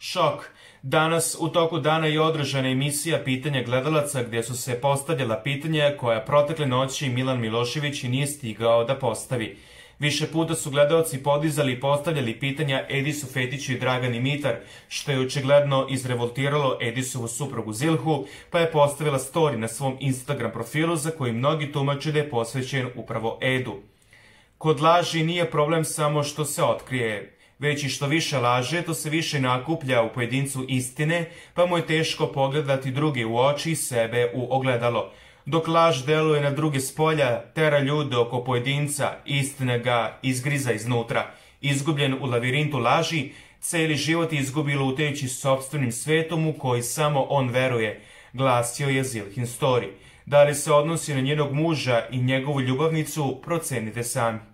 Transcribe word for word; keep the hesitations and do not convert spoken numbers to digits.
Šok. Danas u toku dana je održana emisija Pitanja gledalaca gdje su se postavljala pitanja koja protekle noći Milan Milošević nije stigao da postavi. Više puta su gledalci podizali i postavljali pitanja Edisu Fetiću i Dragani Mitar, što je očigledno izrevoltiralo Edisovu suprugu Zilhu, pa je postavila story na svom Instagram profilu za koji mnogi tumače da je posvećen upravo Edu. Kod laži nije problem samo što se otkrije, već i što više laže, to se više nakuplja u pojedincu istine, pa mu je teško pogledati druge u oči i sebe u ogledalo. Dok laž deluje na druge spolja, tera ljude oko pojedinca, istina ga izgriza iznutra. Izgubljen u lavirintu laži, celi život je izgubi lutajući sopstvenim svetom u koji samo on veruje, glasio je Zilhin story. Da li se odnosi na njenog muža i njegovu ljubavnicu, procenite sami.